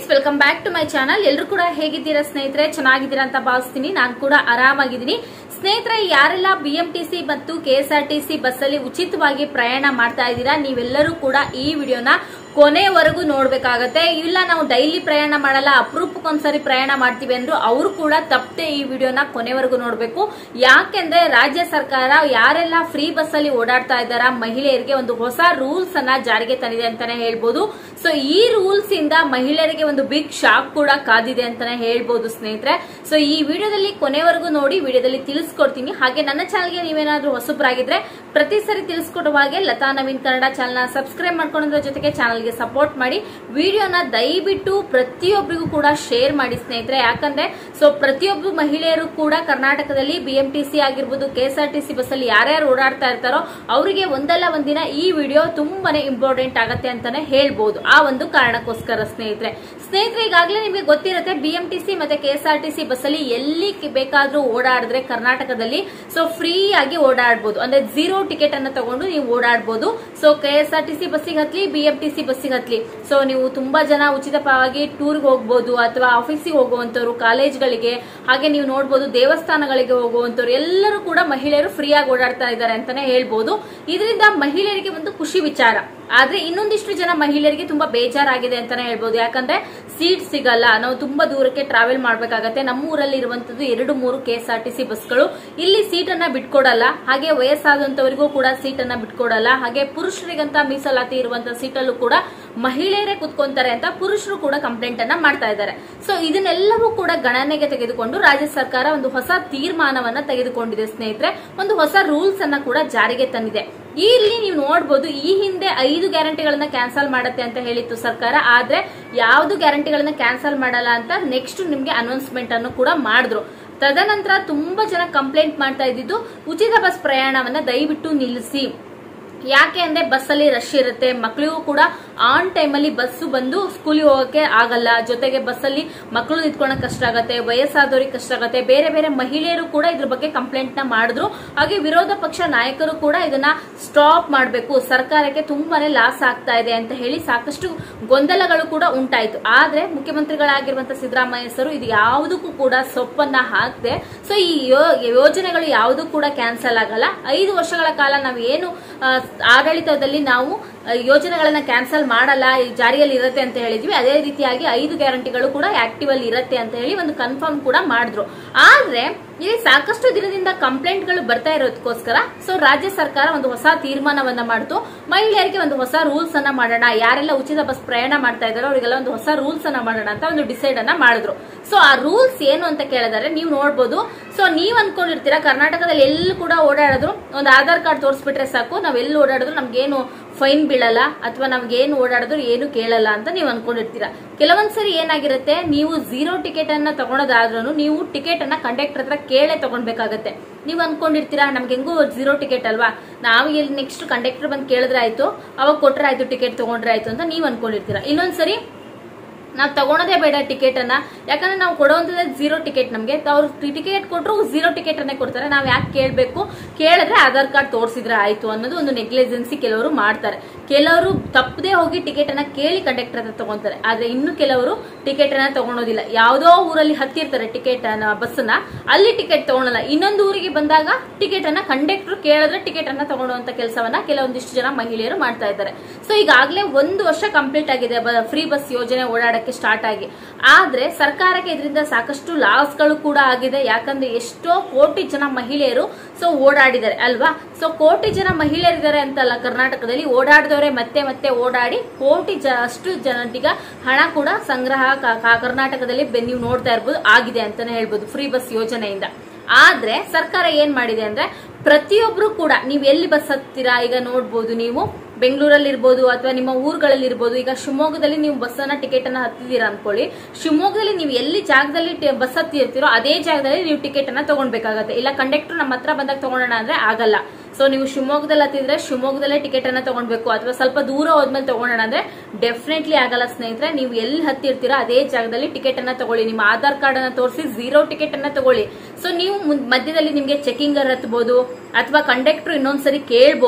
Guys, welcome back to my channel. ಎಲ್ಲರೂ ಕೂಡ ಹೇಗಿದ್ದೀರಾ ಸ್ನೇಹಿತರೆ? ಚೆನ್ನಾಗಿದ್ದೀರಾ ಅಂತ ಭಾವಿಸ್ತೀನಿ. ನಾನು ಕೂಡ ಆರಾಮಾಗಿದ್ದೀನಿ ಸ್ನೇಹಿತರೆ. ಯಾರೆಲ್ಲ ಬಿಎಂಟಿಸಿ ಮತ್ತು ಕೆಎಸ್ಆರ್ಟಿಸಿ ಬಸ್ ಅಲ್ಲಿ ಉಚಿತವಾಗಿ ಪ್ರಯಾಣ ಮಾಡ್ತಾ ಇದ್ದೀರಾ, ನೀವೆಲ್ಲರೂ ಕೂಡ ಈ ವಿಡಿಯೋನ ಕೊನೆವರೆಗೂ ನೋಡ್ಬೇಕಾಗತ್ತೆ. ಇಲ್ಲ ನಾವು ಡೈಲಿ ಪ್ರಯಾಣ ಮಾಡಲ್ಲ, ಅಪರೂಪಕ್ಕೊಂದ್ಸರಿ ಪ್ರಯಾಣ ಮಾಡ್ತೀವಿ ಅಂದ್ರು ಅವರು ಕೂಡ ತಪ್ಪದೆ ಈ ವಿಡಿಯೋನ ಕೊನೆವರೆಗೂ ನೋಡ್ಬೇಕು. ಯಾಕೆಂದ್ರೆ ರಾಜ್ಯ ಸರ್ಕಾರ ಯಾರೆಲ್ಲ ಫ್ರೀ ಬಸ್ ಅಲ್ಲಿ ಓಡಾಡ್ತಾ ಇದ್ದಾರಾ ಮಹಿಳೆಯರಿಗೆ ಒಂದು ಹೊಸ ರೂಲ್ಸ್ ಅನ್ನ ಜಾರಿಗೆ ತಂದಿದೆ ಅಂತಾನೆ ಹೇಳ್ಬೋದು. ಸೊ ಈ ರೂಲ್ಸ್ ಇಂದ ಮಹಿಳೆಯರಿಗೆ ಒಂದು ಬಿಗ್ ಶಾಕ್ ಕೂಡ ಕಾದಿದೆ ಅಂತಾನೆ ಹೇಳ್ಬೋದು ಸ್ನೇಹಿತರೆ. ಸೊ ಈ ವಿಡಿಯೋದಲ್ಲಿ ಕೊನೆವರೆಗೂ ನೋಡಿ, ವಿಡಿಯೋದಲ್ಲಿ ತಿಳಿಸ್ಕೊಡ್ತೀನಿ. ಹಾಗೆ ನನ್ನ ಚಾನಲ್ಗೆ ನೀವೇನಾದ್ರೂ ಹೊಸಬ್ರಾಗಿದ್ರೆ ಪ್ರತಿ ಸರಿ ತಿಳಿಸ್ಕೊಡುವ ಹಾಗೆ ಲತಾ ನವೀನ್ ಕನ್ನಡ ಚಾನಲ್ ನ ಸಬ್ಸ್ಕ್ರೈಬ್ ಮಾಡ್ಕೊಳ್ಳೋದ್ರ ಜೊತೆಗೆ ಚಾನಲ್ ಸಪೋರ್ಟ್ ಮಾಡಿ, ವಿಡಿಯೋನ ದಯವಿಟ್ಟು ಪ್ರತಿಯೊಬ್ಬರಿಗೂ ಕೂಡ ಶೇರ್ ಮಾಡಿ ಸ್ನೇಹಿತರೆ. ಯಾಕಂದ್ರೆ ಸೊ ಪ್ರತಿಯೊಬ್ಬರು ಮಹಿಳೆಯರು ಕೂಡ ಕರ್ನಾಟಕದಲ್ಲಿ ಬಿಎಂಟಿಸಿ ಆಗಿರ್ಬೋದು, ಕೆಎಸ್ಆರ್ಟಿಸಿ ಬಸ್ ಅಲ್ಲಿ ಯಾರ್ಯಾರು ಓಡಾಡ್ತಾ ಇರ್ತಾರೋ ಅವರಿಗೆ ಒಂದಲ್ಲ ಒಂದಿನ ಈ ವಿಡಿಯೋ ತುಂಬಾನೇ ಇಂಪಾರ್ಟೆಂಟ್ ಆಗತ್ತೆ ಅಂತಾನೆ ಹೇಳ್ಬೋದು. ಆ ಒಂದು ಕಾರಣಕ್ಕೋಸ್ಕರ ಸ್ನೇಹಿತರೆ ಈಗಾಗಲೇ ನಿಮಗೆ ಗೊತ್ತಿರುತ್ತೆ, ಬಿಎಂಟಿಸಿ ಮತ್ತೆ ಕೆಎಸ್ಆರ್ಟಿಸಿ ಬಸ್ ಅಲ್ಲಿ ಎಲ್ಲಿ ಬೇಕಾದ್ರೂ ಓಡಾಡಿದ್ರೆ ಕರ್ನಾಟಕದಲ್ಲಿ ಸೊ ಫ್ರೀ ಆಗಿ ಓಡಾಡಬಹುದು. ಅಂದ್ರೆ ಝೀರೋ ಟಿಕೆಟ್ ಅನ್ನ ತಗೊಂಡು ನೀವು ಓಡಾಡಬಹುದು. ಸೊ ಕೆಎಸ್ಆರ್ಟಿಸಿ ಬಸ್ಸಿಗೆ ಹತ್ಲಿ, ಬಿಎಂಟಿಸಿ ಬಸ್ಸಿಗೆ ಹತ್ಲಿ. ಸೊ ನೀವು ತುಂಬಾ ಜನ ಉಚಿತವಾಗಿ ಟೂರ್ಗೆ ಹೋಗಬಹುದು, ಅಥವಾ ಆಫೀಸಿಗೆ ಹೋಗುವಂತವ್ರು, ಕಾಲೇಜ್ಗಳಿಗೆ, ಹಾಗೆ ನೀವು ನೋಡಬಹುದು ದೇವಸ್ಥಾನಗಳಿಗೆ ಹೋಗುವಂತವ್ರು ಎಲ್ಲರೂ ಕೂಡ ಮಹಿಳೆಯರು ಫ್ರೀ ಆಗಿ ಓಡಾಡ್ತಾ ಇದ್ದಾರೆ ಅಂತಾನೆ ಹೇಳ್ಬೋದು. ಇದರಿಂದ ಮಹಿಳೆಯರಿಗೆ ಒಂದು ಖುಷಿ ವಿಚಾರ. ಆದ್ರೆ ಇನ್ನೊಂದಿಷ್ಟು ಜನ ಮಹಿಳೆಯರಿಗೆ ತುಂಬಾ ಬೇಜಾರಾಗಿದೆ ಅಂತಾನೆ ಹೇಳ್ಬೋದು. ಯಾಕಂದ್ರೆ ಸೀಟ್ ಸಿಗಲ್ಲ, ನಾವು ತುಂಬಾ ದೂರಕ್ಕೆ ಟ್ರಾವೆಲ್ ಮಾಡ್ಬೇಕಾಗತ್ತೆ. ನಮ್ಮೂರಲ್ಲಿ ಇರುವಂತದ್ದು 2-3 ಕೆಎಸ್ಆರ್ಟಿಸಿ ಬಸ್ಗಳು ಇಲ್ಲಿ ಸೀಟ್ ಅನ್ನ ಬಿಟ್ಕೊಡಲ್ಲ. ಹಾಗೆ ವಯಸ್ಸಾದಂತವರಿಗೂ ಕೂಡ ಸೀಟ್ ಅನ್ನ ಬಿಟ್ಕೊಡಲ್ಲ. ಹಾಗೆ ಪುರುಷರಿಗಂತ ಮೀಸಲಾತಿ ಇರುವಂತಹ ಸೀಟಲ್ಲೂ ಕೂಡ ಮಹಿಳೆಯರೇ ಕುತ್ಕೊಂತಾರೆ ಅಂತ ಪುರುಷರು ಕೂಡ ಕಂಪ್ಲೇಂಟ್ ಅನ್ನ ಮಾಡ್ತಾ ಇದ್ದಾರೆ. ಸೊ ಇದನ್ನೆಲ್ಲವೂ ಕೂಡ ಗಣನೆಗೆ ತೆಗೆದುಕೊಂಡು ರಾಜ್ಯ ಸರ್ಕಾರ ಒಂದು ಹೊಸ ತೀರ್ಮಾನವನ್ನ ತೆಗೆದುಕೊಂಡಿದೆ ಸ್ನೇಹಿತರೆ. ಒಂದು ಹೊಸ ರೂಲ್ಸ್ ಅನ್ನ ಕೂಡ ಜಾರಿಗೆ ತಂದಿದೆ. ಇಲ್ಲಿ ನೀವು ನೋಡಬಹುದು, ಈ ಹಿಂದೆ 5 ಗ್ಯಾರಂಟಿಗಳನ್ನ ಕ್ಯಾನ್ಸಲ್ ಮಾಡತ್ತೆ ಅಂತ ಹೇಳಿತ್ತು ಸರ್ಕಾರ. ಆದ್ರೆ ಯಾವ್ದು ಗ್ಯಾರಂಟಿಗಳನ್ನ ಕ್ಯಾನ್ಸಲ್ ಮಾಡಲ್ಲ ಅಂತ ನೆಕ್ಸ್ಟ್ ನಿಮ್ಗೆ ಅನೌನ್ಸ್ಮೆಂಟ್ ಅನ್ನು ಕೂಡ ಮಾಡಿದ್ರು. ತದನಂತರ ತುಂಬಾ ಜನ ಕಂಪ್ಲೇಂಟ್ ಮಾಡ್ತಾ ಇದ್ದಿದ್ದು, ಉಚಿತ ಬಸ್ ಪ್ರಯಾಣವನ್ನ ದಯವಿಟ್ಟು ನಿಲ್ಲಿಸಿ. ಯಾಕೆ ಅಂದ್ರೆ ಬಸ್ ಅಲ್ಲಿ ರಶ್ ಇರುತ್ತೆ, ಮಕ್ಕಳಿಗೂ ಕೂಡ ಆನ್ ಟೈಮ್ ಅಲ್ಲಿ ಬಸ್ ಬಂದು ಸ್ಕೂಲಿಗೆ ಹೋಗಕ್ಕೆ ಆಗಲ್ಲ. ಜೊತೆಗೆ ಬಸ್ ಅಲ್ಲಿ ಮಕ್ಕಳು ನಿಂತ್ಕೊಳಕ್ ಕಷ್ಟ ಆಗತ್ತೆ, ವಯಸ್ಸಾದವ್ರಿಗೆ ಕಷ್ಟ ಆಗತ್ತೆ. ಬೇರೆ ಬೇರೆ ಮಹಿಳೆಯರು ಕೂಡ ಇದ್ರ ಬಗ್ಗೆ ಕಂಪ್ಲೇಂಟ್ ನ ಮಾಡಿದ್ರು. ಹಾಗೆ ವಿರೋಧ ಪಕ್ಷ ನಾಯಕರು ಕೂಡ ಇದನ್ನ ಸ್ಟಾಪ್ ಮಾಡಬೇಕು, ಸರ್ಕಾರಕ್ಕೆ ತುಂಬಾನೇ ಲಾಸ್ ಆಗ್ತಾ ಇದೆ ಅಂತ ಹೇಳಿ ಸಾಕಷ್ಟು ಗೊಂದಲಗಳು ಕೂಡ ಉಂಟಾಯ್ತು. ಆದ್ರೆ ಮುಖ್ಯಮಂತ್ರಿಗಳಾಗಿರುವಂತಹ ಸಿದ್ದರಾಮಯ್ಯ ಸರ್ ಇದು ಯಾವುದಕ್ಕೂ ಕೂಡ ಸೊಪ್ಪನ್ನ ಹಾಕದೆ, ಸೊ ಈ ಯೋಜನೆಗಳು ಯಾವುದೂ ಕೂಡ ಕ್ಯಾನ್ಸಲ್ ಆಗಲ್ಲ. 5 ವರ್ಷಗಳ ಕಾಲ ನಾವು ಏನು ಆಡಳಿತದಲ್ಲಿ ನಾವು ಯೋಜನೆಗಳನ್ನ ಕ್ಯಾನ್ಸಲ್ ಮಾಡಲ್ಲ, ಜಾರಿಯಲ್ಲಿ ಇರುತ್ತೆ ಅಂತ ಹೇಳಿದ್ವಿ, ಅದೇ ರೀತಿಯಾಗಿ 5 ಗ್ಯಾರಂಟಿಗಳು ಕೂಡ ಆಕ್ಟಿವ್ ಅಲ್ಲಿ ಇರುತ್ತೆ ಅಂತ ಹೇಳಿ ಒಂದು ಕನ್ಫರ್ಮ್ ಕೂಡ ಮಾಡಿದ್ರು. ಆದ್ರೆ ಇಲ್ಲಿ ಸಾಕಷ್ಟು ದಿನದಿಂದ ಕಂಪ್ಲೇಂಟ್ ಗಳು ಬರ್ತಾ ಇರೋದಕ್ಕೋಸ್ಕರ ಸೊ ರಾಜ್ಯ ಸರ್ಕಾರ ಒಂದು ಹೊಸ ತೀರ್ಮಾನವನ್ನ ಮಾಡಿತು. ಮಹಿಳೆಯರಿಗೆ ಒಂದು ಹೊಸ ರೂಲ್ಸ್ ಅನ್ನ ಮಾಡೋಣ, ಯಾರೆಲ್ಲ ಉಚಿತ ಬಸ್ ಪ್ರಯಾಣ ಮಾಡ್ತಾ ಇದಾರೋ ಅವರಿಗೆಲ್ಲ ಒಂದು ಹೊಸ ರೂಲ್ಸ್ ಅನ್ನ ಮಾಡೋಣ ಅಂತ ಒಂದು ಡಿಸೈಡ್ ಅನ್ನ ಮಾಡಿದ್ರು. ಸೊ ಆ ರೂಲ್ಸ್ ಏನು ಅಂತ ಕೇಳಿದ್ರೆ ನೀವು ನೋಡಬಹುದು. ಸೊ ನೀವ್ ಅನ್ಕೊಂಡಿರ್ತೀರಾ ಕರ್ನಾಟಕದಲ್ಲಿ ಎಲ್ಲೂ ಕೂಡ ಓಡಾಡಿದ್ರು ಒಂದು ಆಧಾರ್ ಕಾರ್ಡ್ ತೋರಿಸ್ಬಿಟ್ರೆ ಸಾಕು, ನಾವ್ ಎಲ್ಲಿ ಓಡಾಡಿದ್ರು ನಮ್ಗೇನು ಫೈನ್ ಬೀಳಲ್ಲ, ಅಥವಾ ನಮ್ಗೆ ಏನು ಓಡಾಡಿದ್ರು ಏನು ಕೇಳಲ್ಲ ಅಂತ ನೀವು ಅನ್ಕೊಂಡಿರ್ತೀರಾ. ಕೆಲವೊಂದ್ಸರಿ ಏನಾಗಿರುತ್ತೆ, ನೀವು ಝೀರೋ ಟಿಕೆಟ್ ಅನ್ನ ತಗೊಳೋದಾದ್ರೂ ನೀವು ಟಿಕೆಟ್ ಅನ್ನ ಕಂಡಕ್ಟರ್ ಹತ್ರ ಕೇಳೇ ತಗೊಳ್ಬೇಕಾಗತ್ತೆ. ನೀವು ಅನ್ಕೊಂಡಿರ್ತೀರಾ ನಮ್ಗೆ ಹೆಂಗೂ ಝೀರೋ ಟಿಕೆಟ್ ಅಲ್ವಾ, ನಾವು ಇಲ್ಲಿ ನೆಕ್ಸ್ಟ್ ಕಂಡಕ್ಟರ್ ಬಂದು ಕೇಳಿದ್ರೆ ಆಯ್ತು, ಅವಾಗ ಕೊಟ್ರೆ ಆಯ್ತು, ಟಿಕೆಟ್ ತಗೊಂಡ್ರೆ ಆಯ್ತು ಅಂತ ನೀವು ಅನ್ಕೊಂಡಿರ್ತೀರಾ. ಇನ್ನೊಂದ್ಸರಿ ನಾವು ತಗೊಳೋದೇ ಬೇಡ ಟಿಕೆಟ್ ಅನ್ನ, ಯಾಕಂದ್ರೆ ನಾವು ಕೊಡುವಂತದ್ದು ಝೀರೋ ಟಿಕೆಟ್. ನಮ್ಗೆ ಅವ್ರು ಟಿಕೆಟ್ ಕೊಟ್ಟರು ಝೀರೋ ಟಿಕೆಟ್ ಅನ್ನೇ ಕೊಡ್ತಾರೆ, ನಾವ್ ಯಾಕೆ ಕೇಳಬೇಕು, ಕೇಳಿದ್ರೆ ಆಧಾರ್ ಕಾರ್ಡ್ ತೋರಿಸಿದ್ರೆ ಆಯ್ತು ಅನ್ನೋದು ಒಂದು ನೆಗ್ಲಿಜೆನ್ಸಿ ಕೆಲವರು ಮಾಡ್ತಾರೆ. ಕೆಲವರು ತಪ್ಪದೇ ಹೋಗಿ ಟಿಕೆಟ್ ಅನ್ನ ಕೇಳಿ ಕಂಡಕ್ಟರ್ ಹತ್ರ ತಗೊಂತಾರೆ. ಆದ್ರೆ ಇನ್ನು ಕೆಲವರು ಟಿಕೆಟ್ ಅನ್ನ ತಗೊಳೋದಿಲ್ಲ. ಯಾವ್ದೋ ಊರಲ್ಲಿ ಹತ್ತಿರ್ತಾರೆ ಟಿಕೆಟ್ ಬಸ್ ನ, ಅಲ್ಲಿ ಟಿಕೆಟ್ ತಗೊಳಲ್ಲ. ಇನ್ನೊಂದು ಊರಿಗೆ ಬಂದಾಗ ಟಿಕೆಟ್ ಅನ್ನ ಕಂಡಕ್ಟರ್ ಕೇಳಿದ್ರೆ ಟಿಕೆಟ್ ಅನ್ನ ತಗೊಳ್ಳುವಂತ ಕೆಲಸವನ್ನ ಕೆಲವೊಂದಿಷ್ಟು ಜನ ಮಹಿಳೆಯರು ಮಾಡ್ತಾ ಇದ್ದಾರೆ. ಸೊ ಈಗಾಗಲೇ 1 ವರ್ಷ ಕಂಪ್ಲೀಟ್ ಆಗಿದೆ ಫ್ರೀ ಬಸ್ ಯೋಜನೆ ಓಡಾಡಕ್ಕೆ ಸ್ಟಾರ್ಟ್ ಆಗಿ. ಆದ್ರೆ ಸರ್ಕಾರಕ್ಕೆ ಇದರಿಂದ ಸಾಕಷ್ಟು ಲಾಸ್ ಗಳು ಕೂಡ ಆಗಿದೆ. ಯಾಕಂದ್ರೆ ಎಷ್ಟೋ ಕೋಟಿ ಜನ ಮಹಿಳೆಯರು ಸೊ ಓಡಾಡಿದ್ದಾರೆ ಅಲ್ವಾ. ಸೊ ಕೋಟಿ ಜನ ಮಹಿಳೆಯರಿದ್ದಾರೆ ಅಂತಲ್ಲ, ಕರ್ನಾಟಕದಲ್ಲಿ ಓಡಾಡಿದವರೇ ಮತ್ತೆ ಮತ್ತೆ ಓಡಾಡಿ ಕೋಟಿ ಅಷ್ಟು ಜನರಿಗೆ ಹಣ ಕೂಡ ಸಂಗ್ರಹ ಕರ್ನಾಟಕದಲ್ಲಿ ನೀವು ನೋಡ್ತಾ ಇರ್ಬೋದು ಆಗಿದೆ ಅಂತಾನೆ ಹೇಳ್ಬೋದು ಫ್ರೀ ಬಸ್ ಯೋಜನೆಯಿಂದ. ಆದ್ರೆ ಸರ್ಕಾರ ಏನ್ ಮಾಡಿದೆ ಅಂದ್ರೆ ಪ್ರತಿಯೊಬ್ರು ಕೂಡ ನೀವ್ ಎಲ್ಲಿ ಬಸ್ ಹತ್ತೀರಾ, ಈಗ ನೋಡ್ಬೋದು ನೀವು ಬೆಂಗಳೂರಲ್ಲಿ ಇರ್ಬೋದು ಅಥವಾ ನಿಮ್ಮ ಊರುಗಳಲ್ಲಿ ಇರ್ಬೋದು. ಈಗ ಶಿವಮೊಗ್ಗದಲ್ಲಿ ನೀವು ಬಸ್ ಅನ್ನ ಟಿಕೆಟ್ ಅನ್ನ ಹತ್ತಿದ್ದೀರಾ ಅನ್ಕೊಳ್ಳಿ, ಶಿವಮೊಗ್ಗದಲ್ಲಿ ನೀವು ಎಲ್ಲಿ ಜಾಗದಲ್ಲಿ ಬಸ್ ಹತ್ತಿರ್ತೀರೋ ಅದೇ ಜಾಗದಲ್ಲಿ ನೀವು ಟಿಕೆಟ್ ಅನ್ನ ತಗೊಳ್ಬೇಕಾಗತ್ತೆ. ಇಲ್ಲ ಕಂಡಕ್ಟರ್ ನಮ್ಮ ಹತ್ರ ಬಂದಾಗ ತಗೊಳ್ಳೋಣ ಅಂದ್ರೆ ಆಗಲ್ಲ. ಸೊ ನೀವು ಶಿವಮೊಗ್ಗದಲ್ಲಿ ಹತ್ತಿದ್ರೆ ಶಿವಮೊಗ್ಗದಲ್ಲೇ ಟಿಕೆಟ್ ಅನ್ನ ತಗೊಳ್ಬೇಕು, ಅಥವಾ ಸ್ವಲ್ಪ ದೂರ ಹೋದ್ಮೇಲೆ ತಗೊಳ್ಳೋಣ ಅಂದ್ರೆ ಡೆಫಿನೆಟ್ಲಿ ಆಗಲ್ಲ ಸ್ನೇಹಿತರೆ. ನೀವು ಎಲ್ಲಿ ಹತ್ತಿರ್ತೀರಾ ಅದೇ ಜಾಗದಲ್ಲಿ ಟಿಕೆಟ್ ಅನ್ನ ತಗೊಳ್ಳಿ. ನಿಮ್ಮ ಆಧಾರ್ ಕಾರ್ಡ್ ಅನ್ನ ತೋರಿಸಿ ಝೀರೋ ಟಿಕೆಟ್ ಅನ್ನ ತಗೊಳ್ಳಿ. ಸೊ ನೀವು ಮಧ್ಯದಲ್ಲಿ ನಿಮ್ಗೆ ಚೆಕಿಂಗ್ ಹತ್ಬಹುದು, ಅಥವಾ ಕಂಡಕ್ಟರ್ ಇನ್ನೊಂದ್ಸರಿ ಕೇಳ್ಬೋದು.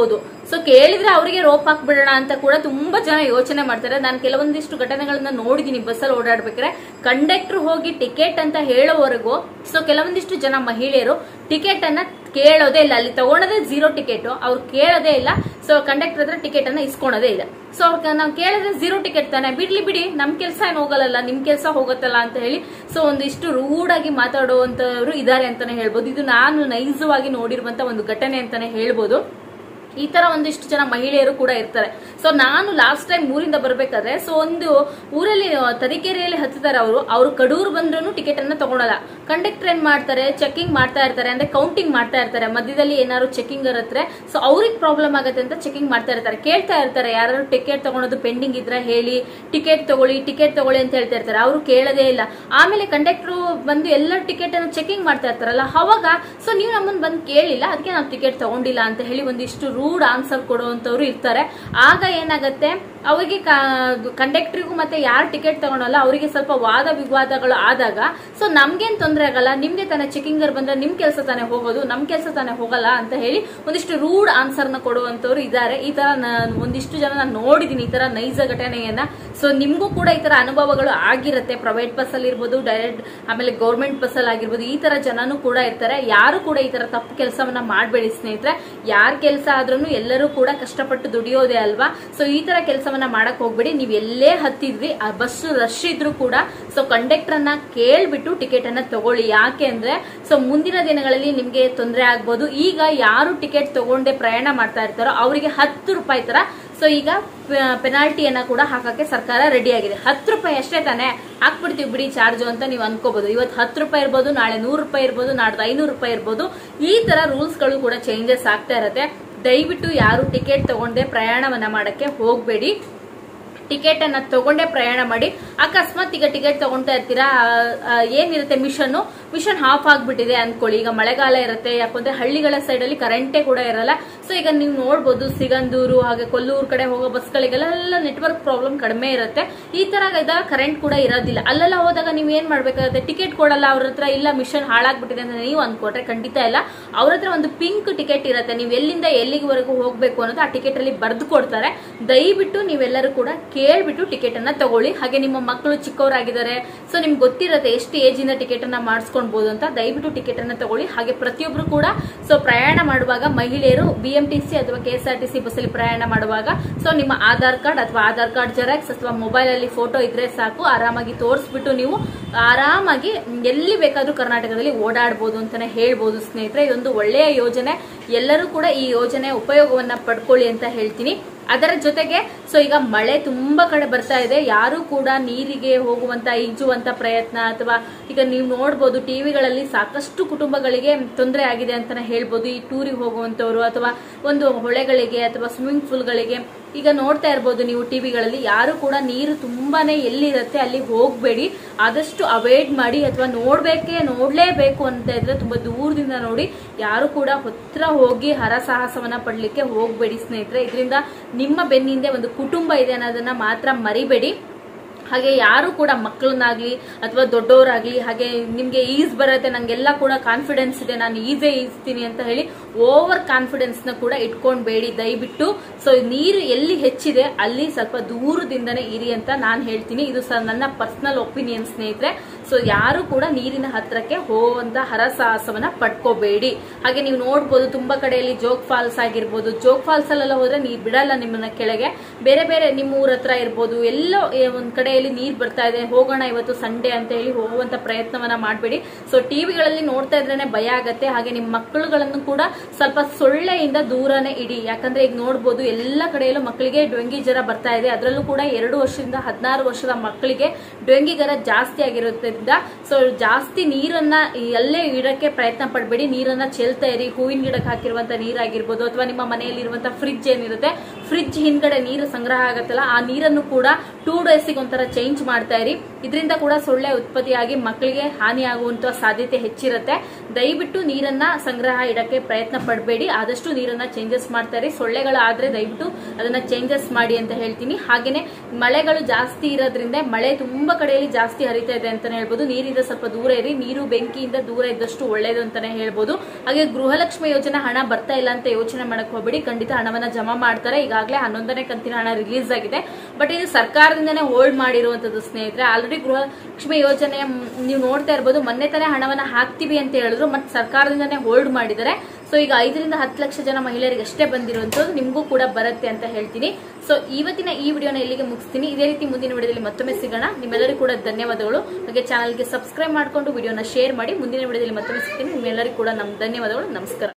ಸೊ ಕೇಳಿದ್ರೆ ಅವರಿಗೆ ರೋಪ್ ಹಾಕ್ಬಿಡೋಣ ಅಂತ ಕೂಡ ತುಂಬಾ ಜನ ಯೋಚನೆ ಮಾಡ್ತಾರೆ. ನಾನು ಕೆಲವೊಂದಿಷ್ಟು ಘಟನೆಗಳನ್ನ ನೋಡಿದೀನಿ ಬಸ್ಸಲ್ಲಿ ಓಡಾಡ್ಬೇಕಾದ್ರೆ. ಕಂಡಕ್ಟರ್ ಹೋಗಿ ಟಿಕೆಟ್ ಅಂತ ಹೇಳೋವರೆಗೂ ಸೊ ಕೆಲವೊಂದಿಷ್ಟು ಜನ ಮಹಿಳೆಯರು ಟಿಕೆಟ್ ಅನ್ನ ಕೇಳೋದೇ ಇಲ್ಲ, ಅಲ್ಲಿ ತಗೊಳೋದೇ 0 ಟಿಕೆಟ್, ಅವ್ರು ಕೇಳೋದೇ ಇಲ್ಲ. ಸೊ ಕಂಡಕ್ಟರ್ ಹತ್ರ ಟಿಕೆಟ್ ಅನ್ನ ಇಸ್ಕೊಳೋದೇ ಇಲ್ಲ. ಸೊ ಅವ್ರ ನಾವು ಕೇಳಿದ್ರೆ 0 ಟಿಕೆಟ್ ತಾನೆ, ಬಿಡಿ ನಮ್ ಕೆಲಸ ಏನು ಹೋಗಲ್ಲ, ನಿಮ್ ಕೆಲಸ ಹೋಗುತ್ತಲ್ಲ ಅಂತ ಹೇಳಿ ಸೊ ಒಂದಿಷ್ಟು ರೂಡ್ ಆಗಿ ಮಾತಾಡುವಂತವ್ರು ಇದಾರೆ ಅಂತಾನೆ ಹೇಳ್ಬೋದು. ಇದು ನಾನು ನೈಜವಾಗಿ ನೋಡಿರುವಂತ ಒಂದು ಘಟನೆ ಅಂತಾನೆ ಹೇಳ್ಬೋದು. ಈ ತರ ಒಂದಿಷ್ಟು ಜನ ಮಹಿಳೆಯರು ಕೂಡ ಇರ್ತಾರೆ. ಸೊ ನಾನು ಲಾಸ್ಟ್ ಟೈಮ್ ಊರಿಂದ ಬರ್ಬೇಕಾದ್ರೆ ಸೊ ಒಂದು ಊರಲ್ಲಿ ತರೀಕೆರೆಯಲ್ಲಿ ಹತ್ತಿದ್ದಾರೆ ಅವರು ಕಡೂರು ಬಂದ್ರು ಟಿಕೆಟ್ ಅನ್ನ ತಗೊಳಲ್ಲ. ಕಂಡಕ್ಟರ್ ಏನ್ ಮಾಡ್ತಾರೆ, ಚೆಕಿಂಗ್ ಮಾಡ್ತಾ ಇರ್ತಾರೆ, ಅಂದ್ರೆ ಕೌಂಟಿಂಗ್ ಮಾಡ್ತಾ ಇರ್ತಾರೆ. ಮಧ್ಯದಲ್ಲಿ ಏನಾದ್ರು ಚೆಕಿಂಗ್ ಇರುತ್ತೆ, ಸೊ ಅವ್ರಿಗೆ ಪ್ರಾಬ್ಲಮ್ ಆಗುತ್ತೆ ಅಂತ ಚೆಕಿಂಗ್ ಮಾಡ್ತಾ ಇರ್ತಾರೆ. ಕೇಳ್ತಾ ಇರ್ತಾರೆ ಯಾರು ಟಿಕೆಟ್ ತಗೊಳೋದು ಪೆಂಡಿಂಗ್ ಇದ್ರೆ ಹೇಳಿ, ಟಿಕೆಟ್ ತಗೊಳ್ಳಿ ಅಂತ ಹೇಳ್ತಾ ಇರ್ತಾರೆ. ಅವರು ಕೇಳದೇ ಇಲ್ಲ. ಆಮೇಲೆ ಕಂಡಕ್ಟರ್ ಬಂದು ಎಲ್ಲ ಟಿಕೆಟ್ ಅನ್ನು ಚೆಕಿಂಗ್ ಮಾಡ್ತಾ ಇರ್ತಾರಲ್ಲ, ಅವಾಗ ಸೊ ನೀವು ನಮ್ಮನ್ನ ಬಂದು ಕೇಳಿಲ್ಲ, ಅದಕ್ಕೆ ನಾವು ಟಿಕೆಟ್ ತಗೊಂಡಿಲ್ಲ ಅಂತ ಹೇಳಿ ಒಂದಿಷ್ಟು ರೂಡ್ ಆನ್ಸರ್ ಕೊಡುವಂತವ್ರು ಇರ್ತಾರೆ. ಆಗ ಏನಾಗುತ್ತೆ, ಅವರಿಗೆ ಕಂಡಕ್ಟರ್ಗೂ ಮತ್ತೆ ಯಾರು ಟಿಕೆಟ್ ತಗೊಳಲ್ಲ ಅವರಿಗೆ ಸ್ವಲ್ಪ ವಾದ ವಿವಾದಗಳು ಆದಾಗ ಸೊ ನಮ್ಗೇನ್ ತೊಂದರೆ ಆಗಲ್ಲ, ನಿಮ್ಗೆ ತಾನೇ ಚೆಕಿಂಗರ್ ಬಂದ್ರೆ ನಿಮ್ ಕೆಲಸ ತಾನೇ ಹೋಗೋದು, ನಮ್ ಕೆಲಸ ತಾನೇ ಹೋಗಲ್ಲ ಅಂತ ಹೇಳಿ ಒಂದಿಷ್ಟು ರೂಡ್ ಆನ್ಸರ್ ನ ಕೊಡುವಂತವ್ರು ಇದ್ದಾರೆ. ಈ ತರ ಒಂದಿಷ್ಟು ಜನ ನಾನು ನೋಡಿದೀನಿ ಈ ತರ ನೈಜ ಘಟನೆಯನ್ನ. ಸೊ ನಿಮ್ಗೂ ಕೂಡ ಈ ತರ ಅನುಭವಗಳು ಆಗಿರುತ್ತೆ. ಪ್ರೈವೇಟ್ ಬಸ್ ಅಲ್ಲಿ ಇರ್ಬೋದು, ಡೈರೆಕ್ಟ್ ಆಮೇಲೆ ಗೌರ್ಮೆಂಟ್ ಬಸ್ ಅಲ್ಲಿ ಆಗಿರ್ಬೋದು, ಈ ತರ ಜನನು ಕೂಡ ಇರ್ತಾರೆ. ಯಾರು ಕೂಡ ಈ ತರ ತಪ್ಪು ಕೆಲಸವನ್ನ ಮಾಡಬೇಡಿ ಸ್ನೇಹಿತರೆ. ಯಾರ ಕೆಲಸ ಆದ್ರೂ ಎಲ್ಲರೂ ಕೂಡ ಕಷ್ಟಪಟ್ಟು ದುಡಿಯೋದೇ ಅಲ್ವಾ. ಸೊ ಈ ತರ ಕೆಲಸವನ್ನ ಮಾಡಕ್ ಹೋಗ್ಬೇಡಿ. ನೀವ್ ಎಲ್ಲೇ ಹತ್ತಿದ್ರಿ, ಆ ಬಸ್ ರಶ್ ಇದ್ರು ಕೂಡ ಸೊ ಕಂಡಕ್ಟರ್ ಅನ್ನ ಕೇಳ್ಬಿಟ್ಟು ಟಿಕೆಟ್ ಅನ್ನ ತಗೊಳ್ಳಿ. ಯಾಕೆ ಅಂದ್ರೆ ಸೊ ಮುಂದಿನ ದಿನಗಳಲ್ಲಿ ನಿಮ್ಗೆ ತೊಂದರೆ ಆಗ್ಬೋದು. ಈಗ ಯಾರು ಟಿಕೆಟ್ ತಗೊಂಡೆ ಪ್ರಯಾಣ ಮಾಡ್ತಾ ಇರ್ತಾರೋ ಅವರಿಗೆ 10 ರೂಪಾಯಿ ತರ ಸೊ ಈಗ ಪೆನಾಲ್ಟಿಯನ್ನ ಕೂಡ ಹಾಕಕ್ಕೆ ಸರ್ಕಾರ ರೆಡಿ ಆಗಿದೆ. 10 ರೂಪಾಯಿ ಅಷ್ಟೇ ತಾನೆ, ಹಾಕ್ಬಿಡ್ತೀವಿ ಬಿಡಿ ಚಾರ್ಜ್ ಅಂತ ನೀವು ಅನ್ಕೋಬಹುದು. ಇವತ್ತು 10 ರೂಪಾಯಿ ಇರ್ಬೋದು, ನಾಳೆ 100 ರೂಪಾಯಿ ಇರ್ಬೋದು, ನಾಡ್ದು 500 ರೂಪಾಯಿ ಇರ್ಬೋದು. ಈ ತರ ರೂಲ್ಸ್ ಗಳು ಕೂಡ ಚೇಂಜಸ್ ಆಗ್ತಾ ಇರತ್ತೆ. ದಯವಿಟ್ಟು ಯಾರು ಟಿಕೆಟ್ ತಗೊಂಡೆ ಪ್ರಯಾಣವನ್ನ ಮಾಡಕ್ಕೆ ಹೋಗ್ಬೇಡಿ. ಟಿಕೆಟ್ ಅನ್ನ ತಗೊಂಡೇ ಪ್ರಯಾಣ ಮಾಡಿ. ಅಕಸ್ಮಾತ್ ಈಗ ಟಿಕೆಟ್ ತಗೊಂತಾ ಇರ್ತೀರಾ, ಏನಿರುತ್ತೆ ಮಿಷನ್ ಆಫ್ ಆಗ್ಬಿಟ್ಟಿದೆ ಅನ್ಕೊಳ್ಳಿ. ಈಗ ಮಳೆಗಾಲ ಇರುತ್ತೆ, ಯಾಕಂದ್ರೆ ಹಳ್ಳಿಗಳ ಸೈಡ್ ಅಲ್ಲಿ ಕರೆಂಟೇ ಕೂಡ ಇರಲ್ಲ. ಸೊ ಈಗ ನೀವು ನೋಡ್ಬೋದು ಸಿಗಂದೂರು ಹಾಗೆ ಕೊಲ್ಲೂರು ಕಡೆ ಹೋಗೋ ಬಸ್ಗಳಿಗೆಲ್ಲ ನೆಟ್ವರ್ಕ್ ಪ್ರಾಬ್ಲಮ್ ಕಡಿಮೆ ಇರುತ್ತೆ. ಈ ತರ ಇದಾಗ ಕರೆಂಟ್ ಕೂಡ ಇರೋದಿಲ್ಲ. ಅಲ್ಲೆಲ್ಲ ಹೋದಾಗ ನೀವು ಏನ್ ಮಾಡ್ಬೇಕಾಗುತ್ತೆ, ಟಿಕೆಟ್ ಕೊಡಲ್ಲ ಅವ್ರ ಹತ್ರ, ಇಲ್ಲ ಮಿಷನ್ ಹಾಳಾಗ್ಬಿಟ್ಟಿದೆ ಅಂತ ನೀವು ಅನ್ಕೊಟ್ರೆ ಖಂಡಿತ ಇಲ್ಲ. ಅವ್ರ ಹತ್ರ ಒಂದು ಪಿಂಕ್ ಟಿಕೆಟ್ ಇರುತ್ತೆ, ನೀವು ಎಲ್ಲಿಂದ ಎಲ್ಲಿವರೆಗೂ ಹೋಗ್ಬೇಕು ಅನ್ನೋದು ಆ ಟಿಕೆಟ್ ಅಲ್ಲಿ ಬರ್ದು ಕೊಡ್ತಾರೆ. ದಯವಿಟ್ಟು ನೀವೆಲ್ಲರೂ ಕೂಡ ಕೇಳ್ಬಿಟ್ಟು ಟಿಕೆಟ್ ಅನ್ನ ತಗೊಳ್ಳಿ. ಹಾಗೆ ನಿಮ್ಮ ಮಕ್ಕಳು ಚಿಕ್ಕವರಾಗಿದ್ದಾರೆ, ಸೊ ನಿಮ್ಗೆ ಗೊತ್ತಿರುತ್ತೆ ಎಷ್ಟು ಏಜ್ ಇಂದ ಟಿಕೆಟ್ ಅನ್ನ ಮಾಡಿಸ್ಕೊಳ್ಬಹುದು ಅಂತ. ದಯವಿಟ್ಟು ಟಿಕೆಟ್ ಅನ್ನ ತಗೊಳ್ಳಿ. ಹಾಗೆ ಪ್ರತಿಯೊಬ್ರು ಕೂಡ ಸೊ ಪ್ರಯಾಣ ಮಾಡುವಾಗ ಮಹಿಳೆಯರು BMTC ಅಥವಾ KSRTC ಬಸ್ ಅಲ್ಲಿ ಪ್ರಯಾಣ ಮಾಡುವಾಗ ಸೊ ನಿಮ್ಮ ಆಧಾರ್ ಕಾರ್ಡ್ ಅಥವಾ ಆಧಾರ್ ಕಾರ್ಡ್ ಜೆರಾಕ್ಸ್ ಅಥವಾ ಮೊಬೈಲ್ ಅಲ್ಲಿ ಫೋಟೋ ಇದ್ರೆ ಸಾಕು, ಆರಾಮಾಗಿ ತೋರಿಸ್ಬಿಟ್ಟು ನೀವು ಆರಾಮಾಗಿ ಎಲ್ಲಿ ಬೇಕಾದ್ರೂ ಕರ್ನಾಟಕದಲ್ಲಿ ಓಡಾಡಬಹುದು ಅಂತಾನೆ ಹೇಳ್ಬೋದು ಸ್ನೇಹಿತರೆ. ಇದೊಂದು ಒಳ್ಳೆಯ ಯೋಜನೆ. ಎಲ್ಲರೂ ಕೂಡ ಈ ಯೋಜನೆ ಉಪಯೋಗವನ್ನ ಪಡ್ಕೊಳ್ಳಿ ಅಂತ ಹೇಳ್ತೀನಿ. ಅದರ ಜೊತೆಗೆ ಸೊ ಈಗ ಮಳೆ ತುಂಬಾ ಕಡೆ ಬರ್ತಾ ಇದೆ. ಯಾರು ಕೂಡ ನೀರಿಗೆ ಹೋಗುವಂತ ಈಜುವಂತ ಪ್ರಯತ್ನ ಅಥವಾ ಈಗ ನೀವು ನೋಡ್ಬೋದು ಟಿವಿಗಳಲ್ಲಿ ಸಾಕಷ್ಟು ಕುಟುಂಬಗಳಿಗೆ ತೊಂದರೆ ಆಗಿದೆ ಅಂತಾನೆ ಹೇಳ್ಬೋದು. ಈ ಟೂರಿಗೆ ಹೋಗುವಂತವ್ರು ಅಥವಾ ಒಂದು ಹೊಳೆಗಳಿಗೆ ಅಥವಾ ಸ್ವಿಮ್ಮಿಂಗ್ ಪೂಲ್ಗಳಿಗೆ ಈಗ ನೋಡ್ತಾ ಇರ್ಬೋದು ನೀವು ಟಿವಿಗಳಲ್ಲಿ. ಯಾರು ಕೂಡ ನೀರು ತುಂಬಾನೇ ಎಲ್ಲಿರುತ್ತೆ ಅಲ್ಲಿ ಹೋಗ್ಬೇಡಿ, ಆದಷ್ಟು ಅವಾಯ್ಡ್ ಮಾಡಿ. ಅಥವಾ ನೋಡ್ಲೇಬೇಕು ಅಂತ ಇದ್ರೆ ತುಂಬಾ ದೂರದಿಂದ ನೋಡಿ. ಯಾರು ಕೂಡ ಹತ್ರ ಹೋಗಿ ಹರಸಾಹಸವನ್ನ ಪಡ್ಲಿಕ್ಕೆ ಹೋಗ್ಬೇಡಿ ಸ್ನೇಹಿತರೆ. ಇದರಿಂದ ನಿಮ್ಮ ಬೆನ್ನಿಂದೆ ಒಂದು ಕುಟುಂಬ ಇದೆ ಅನ್ನೋದನ್ನ ಮಾತ್ರ ಮರಿಬೇಡಿ. ಹಾಗೆ ಯಾರು ಕೂಡ ಮಕ್ಕಳನ್ನಾಗ್ಲಿ ಅಥವಾ ದೊಡ್ಡವರಾಗ್ಲಿ ಹಾಗೆ ನಿಮ್ಗೆ ಈಜ್ ಬರುತ್ತೆ, ನಂಗೆಲ್ಲ ಕೂಡ ಕಾನ್ಫಿಡೆನ್ಸ್ ಇದೆ, ನಾನು ಈಜ್ತೀನಿ ಅಂತ ಹೇಳಿ ಓವರ್ ಕಾನ್ಫಿಡೆನ್ಸ್ ನ ಕೂಡ ಇಟ್ಕೊಂಡ್ಬೇಡಿ ದಯವಿಟ್ಟು. ಸೊ ನೀರು ಎಲ್ಲಿ ಹೆಚ್ಚಿದೆ ಅಲ್ಲಿ ಸ್ವಲ್ಪ ದೂರದಿಂದನೇ ಇರಿ ಅಂತ ನಾನು ಹೇಳ್ತೀನಿ. ಇದು ನನ್ನ ಪರ್ಸನಲ್ ಒಪಿನಿಯನ್ ಸ್ನೇಹಿತರೆ. ಸೊ ಯಾರು ಕೂಡ ನೀರಿನ ಹತ್ರಕ್ಕೆ ಹೋಗುವಂತ ಹರಸಾಹಸವನ್ನ ಪಡ್ಕೋಬೇಡಿ. ಹಾಗೆ ನೀವು ನೋಡ್ಬೋದು ತುಂಬಾ ಕಡೆಯಲ್ಲಿ ಜೋಗ್ ಫಾಲ್ಸ್ ಆಗಿರ್ಬೋದು, ಜೋಗ್ ಫಾಲ್ಸ್ ಅಲ್ಲೆಲ್ಲ ಹೋದ್ರೆ ನೀರ್ ಬಿಡಲ್ಲ ನಿಮ್ಮನ್ನ ಕೆಳಗೆ. ಬೇರೆ ಬೇರೆ ನಿಮ್ಮ ಊರ ಹತ್ರ ಇರ್ಬೋದು, ಎಲ್ಲೋ ಒಂದ್ ಕಡೆಯಲ್ಲಿ ನೀರ್ ಬರ್ತಾ ಇದೆ, ಹೋಗೋಣ ಇವತ್ತು ಸಂಡೇ ಅಂತ ಹೇಳಿ ಹೋಗುವಂತ ಪ್ರಯತ್ನವನ್ನ ಮಾಡಬೇಡಿ. ಸೊ ಟಿವಿಗಳಲ್ಲಿ ನೋಡ್ತಾ ಇದ್ರೇನೆ ಭಯ ಆಗತ್ತೆ. ಹಾಗೆ ನಿಮ್ಮ ಮಕ್ಕಳುಗಳನ್ನು ಕೂಡ ಸ್ವಲ್ಪ ಸೊಳ್ಳೆಯಿಂದ ದೂರನೇ ಇಡಿ. ಯಾಕಂದ್ರೆ ಈಗ ನೋಡ್ಬೋದು ಎಲ್ಲ ಕಡೆಯಲ್ಲೂ ಮಕ್ಕಳಿಗೆ ಡೆಂಗಿ ಜ್ವರ ಬರ್ತಾ ಇದೆ. ಅದರಲ್ಲೂ ಕೂಡ 2 ವರ್ಷದಿಂದ 16 ವರ್ಷದ ಮಕ್ಕಳಿಗೆ ಡೆಂಗಿ ಜ್ವರ ಜಾಸ್ತಿ ಆಗಿರುತ್ತೆ. ಸೊ ಜಾಸ್ತಿ ನೀರನ್ನ ಅಲ್ಲೇ ಇಡಕ್ಕೆ ಪ್ರಯತ್ನ ಪಡಬೇಡಿ. ನೀರನ್ನ ಚೆಲ್ತಾ ಇರಿ. ಹೂವಿನ ಗಿಡಕ್ಕೆ ಹಾಕಿರುವಂತ ನೀರಾಗಿರ್ಬೋದು ಅಥವಾ ನಿಮ್ಮ ಮನೆಯಲ್ಲಿ ಇರುವಂತ ಫ್ರಿಡ್ಜ್ ಏನಿರುತ್ತೆ ಫ್ರಿಡ್ಜ್ ಹಿಂದ್ಗಡೆ ನೀರು ಸಂಗ್ರಹ ಆಗತ್ತಲ್ಲ, ಆ ನೀರನ್ನು ಕೂಡ 2 ಡೇಸಿಗೆ ಒಂಥರ ಚೇಂಜ್ ಮಾಡ್ತಾ ಇರಿ. ಇದರಿಂದ ಕೂಡ ಸೊಳ್ಳೆ ಉತ್ಪತ್ತಿಯಾಗಿ ಮಕ್ಕಳಿಗೆ ಹಾನಿ ಆಗುವಂತ ಸಾಧ್ಯತೆ ಹೆಚ್ಚಿರುತ್ತೆ. ದಯವಿಟ್ಟು ನೀರನ್ನ ಸಂಗ್ರಹ ಇಡಕ್ಕೆ ಪ್ರಯತ್ನ ಪಡಬೇಡಿ, ಆದಷ್ಟು ನೀರನ್ನ ಚೇಂಜಸ್ ಮಾಡ್ತಾ ಇರಿ. ಸೊಳ್ಳೆಗಳಾದ್ರೆ ದಯವಿಟ್ಟು ಅದನ್ನ ಚೇಂಜಸ್ ಮಾಡಿ ಅಂತ ಹೇಳ್ತೀನಿ. ಹಾಗೇನೆ ಮಳೆಗಳು ಜಾಸ್ತಿ ಇರೋದ್ರಿಂದ ಮಳೆ ತುಂಬಾ ಕಡೆಯಲ್ಲಿ ಜಾಸ್ತಿ ಹರಿತಾ ಇದೆ ಅಂತಾನೆ ಹೇಳ್ಬೋದು. ನೀರಿಂದ ಸ್ವಲ್ಪ ದೂರ ಇರಿ, ನೀರು ಬೆಂಕಿಯಿಂದ ದೂರ ಇದ್ದಷ್ಟು ಒಳ್ಳೇದು ಅಂತಾನೆ ಹೇಳ್ಬೋದು. ಹಾಗೆ ಗೃಹಲಕ್ಷ್ಮಿ ಯೋಜನೆ ಹಣ ಬರ್ತಾ ಇಲ್ಲ ಅಂತ ಯೋಚನೆ ಮಾಡಕ್ ಹೋಗ್ಬೇಡಿ, ಖಂಡಿತ ಹಣವನ್ನ ಜಮಾ ಮಾಡ್ತಾರೆ. ಈಗಾಗಲೇ 11ನೇ ಕಂತಿನ ಹಣ ರಿಲೀಸ್ ಆಗಿದೆ. ಬಟ್ ಇದು ಸರ್ಕಾರದಿಂದನೇ ಹೋಲ್ಡ್ ಮಾಡಿರುವಂತದ್ದು ಸ್ನೇಹಿತರೆ. ಆಲ್ರೆಡಿ ಗೃಹಲಕ್ಷ್ಮಿ ಯೋಜನೆ ನೀವು ನೋಡ್ತಾ ಇರ್ಬೋದು, ಮೊನ್ನೆ ತಾನೇ ಹಣವನ್ನ ಹಾಕ್ತಿವಿ ಅಂತ ಹೇಳಿದ್ರು, ಮತ್ತೆ ಸರ್ಕಾರದಿಂದನೇ ಹೋಲ್ಡ್ ಮಾಡಿದ್ದಾರೆ. ಸೊ ಈಗ 5 ರಿಂದ 10 ಲಕ್ಷ ಜನ ಮಹಿಳೆಯರಿಗೆ ಅಷ್ಟೇ ಬಂದಿರುವಂತದ್ದು, ನಿಮಗೂ ಕೂಡ ಬರುತ್ತೆ ಅಂತ ಹೇಳ್ತೀನಿ. ಸೊ ಇವತ್ತಿನ ಈ ವಿಡಿಯೋನ ಇಲ್ಲಿಗೆ ಮುಗಿಸ್ತೀನಿ. ಇದೇ ರೀತಿ ಮುಂದಿನ ವಿಡಿಯೋದಲ್ಲಿ ಮತ್ತೊಮ್ಮೆ ಸಿಗೋಣ. ನಿಮ್ಮೆಲ್ಲರಿಗೂ ಕೂಡ ಧನ್ಯವಾದಗಳು. ಹಾಗೆ ಚಾನಲ್ಗೆ ಸಬ್ಸ್ಕ್ರೈಬ್ ಮಾಡ್ಕೊಂಡು ವಿಡಿಯೋನ ಶೇರ್ ಮಾಡಿ. ಮುಂದಿನ ವಿಡಿಯೋದಲ್ಲಿ ಮತ್ತೊಮ್ಮೆ ಸಿಗ್ತೀನಿ. ನಿಮ್ಮೆಲ್ಲರಿಗೂ ಕೂಡ ಧನ್ಯವಾದಗಳು. ನಮಸ್ಕಾರ.